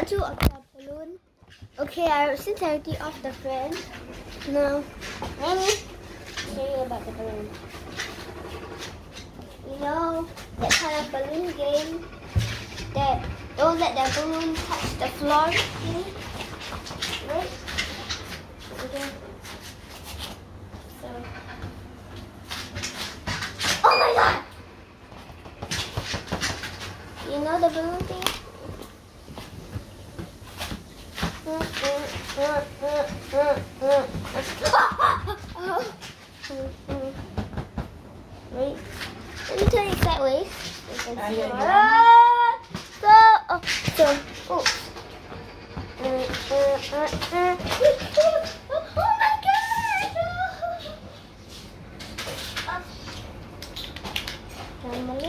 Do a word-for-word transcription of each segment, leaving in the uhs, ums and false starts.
part two of the balloon. Okay, I since I already off the fan. Now, let me show you about the balloon. You know that kind of balloon game that don't let the balloon touch the floor. Right? Okay. So, oh my God! You know the balloon thing? Wait, let me turn it sideways. You can see it. Ah, so, oh, so, oh. Uh, uh, uh, uh. Oh my God! Oh. Come on,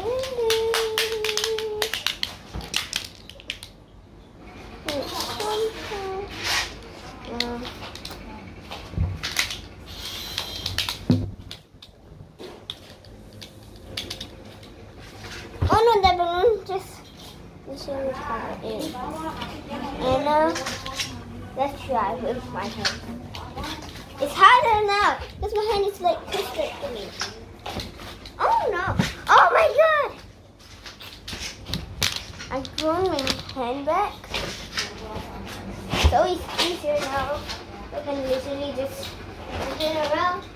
oh no, the balloon just this one is covered in. And now let's try with my hand. It's harder now because my hand is like twisted to me. Oh no! Oh my God! I've grown my hand back, so it's easier now. I can literally just move it around.